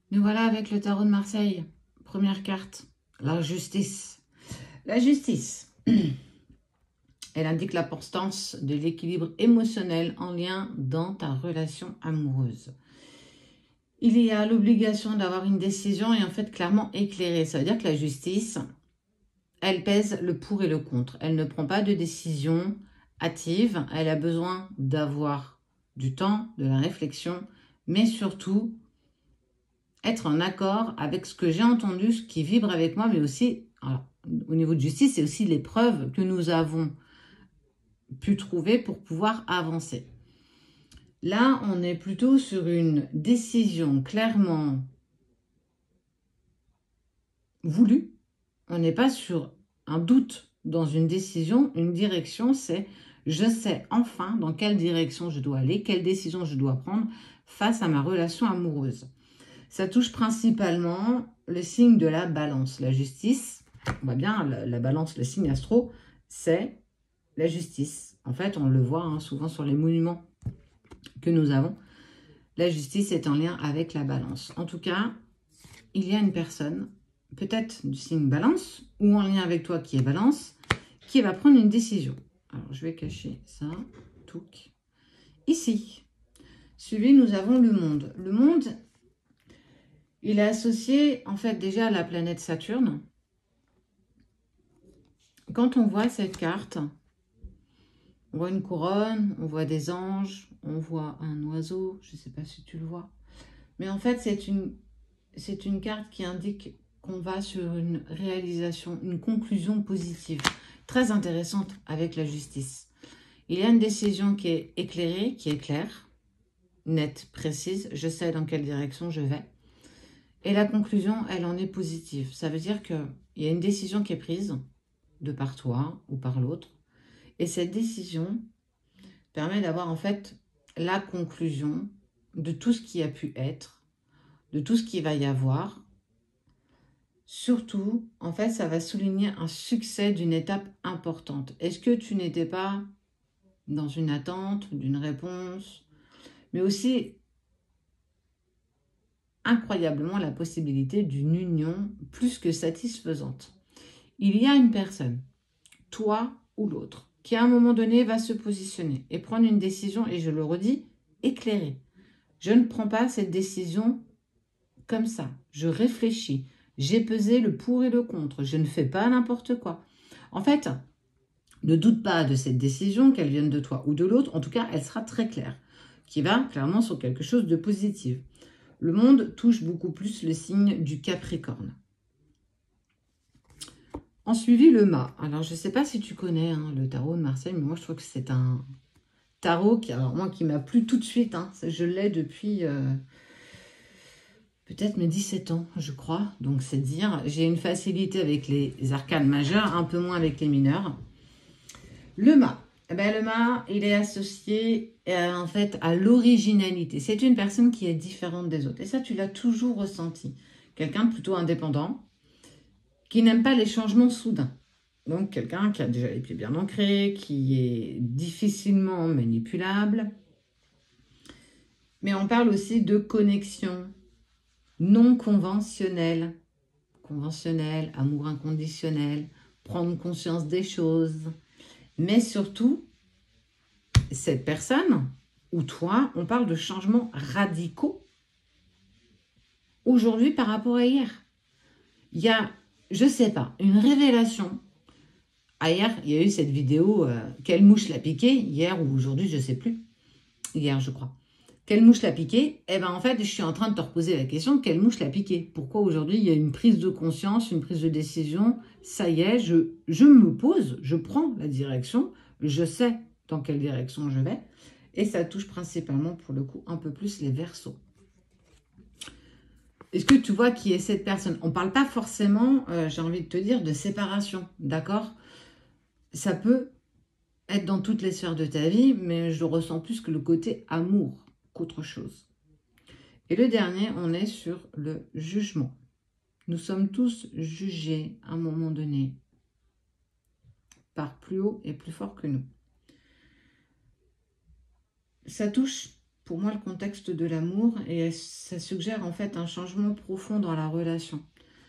Nous voilà avec le tarot de Marseille. Première carte, la justice. La justice, elle indique l'importance de l'équilibre émotionnel en lien dans ta relation amoureuse. Il y a l'obligation d'avoir une décision et en fait clairement éclairée. Ça veut dire que la justice, elle pèse le pour et le contre. Elle ne prend pas de décision hâtive. Elle a besoin d'avoir du temps, de la réflexion, mais surtout être en accord avec ce que j'ai entendu, ce qui vibre avec moi, mais aussi, alors, au niveau de justice, c'est aussi les preuves que nous avons pu trouver pour pouvoir avancer. Là, on est plutôt sur une décision clairement voulue. On n'est pas sur un doute dans une décision, une direction, c'est je sais enfin dans quelle direction je dois aller, quelle décision je dois prendre face à ma relation amoureuse. Ça touche principalement le signe de la balance. La justice, on voit bien, la balance, le signe astro, c'est la justice. En fait, on le voit souvent sur les monuments que nous avons. La justice est en lien avec la balance. En tout cas, il y a une personne, peut-être du signe balance, ou en lien avec toi qui est balance, qui va prendre une décision. Alors, je vais cacher ça. Touc. Ici. Suivi, nous avons le monde. Le monde, il est associé, en fait, déjà à la planète Saturne. Quand on voit cette carte, on voit une couronne, on voit des anges, on voit un oiseau, je ne sais pas si tu le vois. Mais en fait, c'est une carte qui indique qu'on va sur une réalisation, une conclusion positive, très intéressante avec la justice. Il y a une décision qui est éclairée, qui est claire, nette, précise, je sais dans quelle direction je vais. Et la conclusion, elle en est positive. Ça veut dire qu'il y a une décision qui est prise, de par toi ou par l'autre, et cette décision permet d'avoir en fait la conclusion de tout ce qui a pu être, de tout ce qu'il va y avoir. Surtout, en fait, ça va souligner un succès d'une étape importante. Est-ce que tu n'étais pas dans une attente d'une réponse, mais aussi incroyablement la possibilité d'une union plus que satisfaisante. Il y a une personne, toi ou l'autre, qui à un moment donné va se positionner et prendre une décision, et je le redis, éclairée. Je ne prends pas cette décision comme ça. Je réfléchis. J'ai pesé le pour et le contre. Je ne fais pas n'importe quoi. En fait, ne doute pas de cette décision, qu'elle vienne de toi ou de l'autre. En tout cas, elle sera très claire, qui va clairement sur quelque chose de positif. Le monde touche beaucoup plus le signe du Capricorne. En suivi, le mât. Alors, je ne sais pas si tu connais le tarot de Marseille, mais moi, je trouve que c'est un tarot qui, alors, moi, qui m'a plu tout de suite. Je l'ai depuis peut-être mes 17 ans, je crois. Donc, c'est dire, j'ai une facilité avec les arcanes majeures, un peu moins avec les mineurs. Le mât. Eh ben, le mât, il est associé en fait à l'originalité. C'est une personne qui est différente des autres. Et ça, tu l'as toujours ressenti. Quelqu'un de plutôt indépendant, qui n'aime pas les changements soudains. Donc, quelqu'un qui a déjà les pieds bien ancrés, qui est difficilement manipulable. Mais on parle aussi de connexion non conventionnelle. Conventionnelle, amour inconditionnel, prendre conscience des choses. Mais surtout, cette personne, ou toi, on parle de changements radicaux aujourd'hui par rapport à hier. Il y a, je ne sais pas, une révélation. Hier, il y a eu cette vidéo, quelle mouche l'a piqué, hier ou aujourd'hui, je ne sais plus. Hier, je crois. Quelle mouche l'a piqué? Eh bien, en fait, je suis en train de te reposer la question, quelle mouche l'a piqué? Pourquoi aujourd'hui, il y a une prise de conscience, une prise de décision? Ça y est, je me pose, je prends la direction, je sais dans quelle direction je vais. Et ça touche principalement, pour le coup, un peu plus les Verseaux. Est-ce que tu vois qui est cette personne? On ne parle pas forcément, j'ai envie de te dire, de séparation, d'accord? Ça peut être dans toutes les sphères de ta vie, mais je ressens plus que le côté amour qu'autre chose. Et le dernier, on est sur le jugement. Nous sommes tous jugés à un moment donné par plus haut et plus fort que nous. Ça touche pour moi le contexte de l'amour et ça suggère en fait un changement profond dans la relation.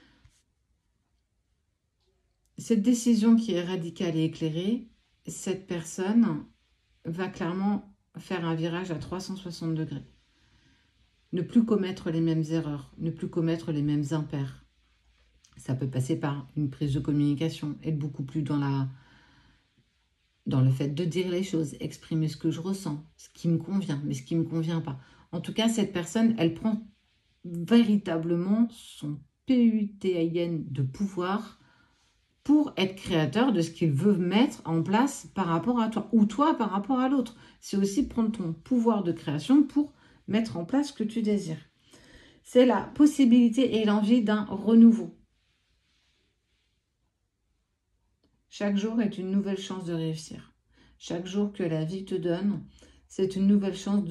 Cette décision qui est radicale et éclairée, cette personne va clairement faire un virage à 360 degrés. Ne plus commettre les mêmes erreurs, ne plus commettre les mêmes impairs. Ça peut passer par une prise de communication, être beaucoup plus dans le fait de dire les choses, exprimer ce que je ressens, ce qui me convient, mais ce qui ne me convient pas. En tout cas, cette personne, elle prend véritablement son PUTIN de pouvoir pour être créateur de ce qu'il veut mettre en place par rapport à toi, ou toi par rapport à l'autre. C'est aussi prendre ton pouvoir de création pour mettre en place ce que tu désires. C'est la possibilité et l'envie d'un renouveau. Chaque jour est une nouvelle chance de réussir. Chaque jour que la vie te donne, c'est une nouvelle chance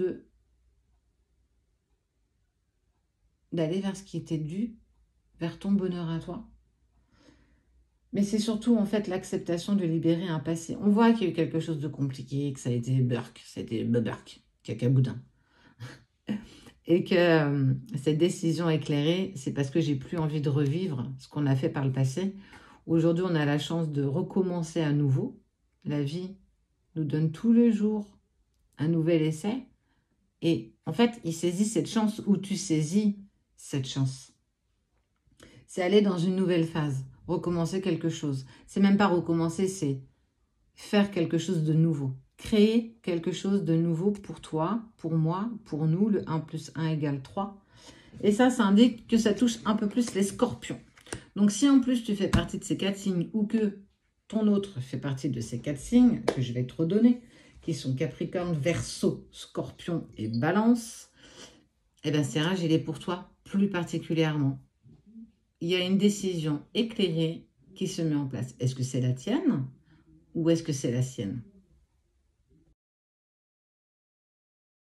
d'aller vers ce qui était dû, vers ton bonheur à toi. Mais c'est surtout en fait l'acceptation de libérer un passé. On voit qu'il y a eu quelque chose de compliqué, que ça a été burk, c'était burk, cacaboudin. Et que cette décision éclairée, c'est parce que j'ai plus envie de revivre ce qu'on a fait par le passé. Aujourd'hui, on a la chance de recommencer à nouveau. La vie nous donne tous les jours un nouvel essai. Et en fait, il saisit cette chance où tu saisis cette chance. C'est aller dans une nouvelle phase, recommencer quelque chose. C'est même pas recommencer, c'est faire quelque chose de nouveau. Créer quelque chose de nouveau pour toi, pour moi, pour nous, le 1 + 1 = 3. Et ça indique que ça touche un peu plus les scorpions. Donc si en plus tu fais partie de ces 4 signes ou que ton autre fait partie de ces 4 signes que je vais te redonner, qui sont Capricorne, Verseau, Scorpion et Balance, eh bien ce tirage il est pour toi plus particulièrement. Il y a une décision éclairée qui se met en place. Est-ce que c'est la tienne ou est-ce que c'est la sienne?